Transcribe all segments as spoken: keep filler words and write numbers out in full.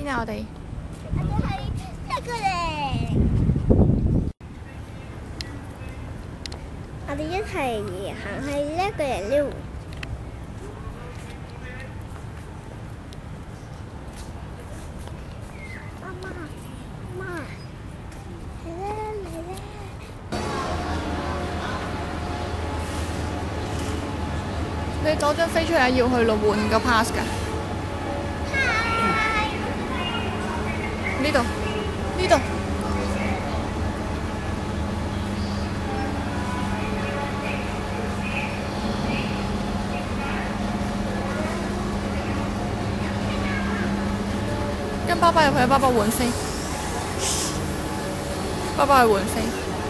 邊啊？我哋我哋係一個人，我哋一齊行去一個人溜。媽媽，媽，嚟啦嚟啦！ 你攞張飛出嚟要去咯，換個 pass 㗎。呢度，呢度。跟爸爸入去，爸爸換飛。爸爸去換飛。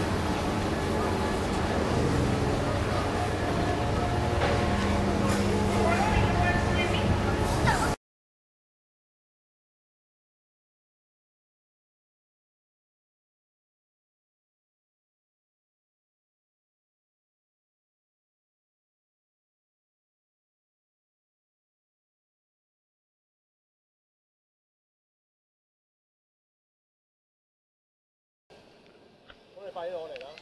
咁你快啲攞嚟啦！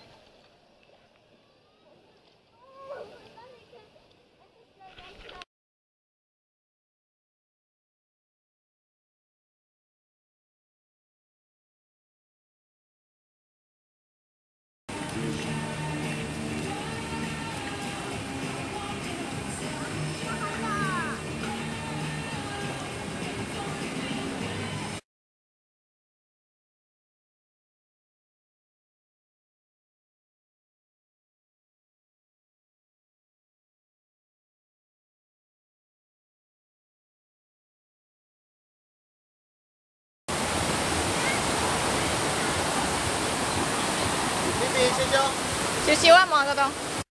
少少啊，望嗰度。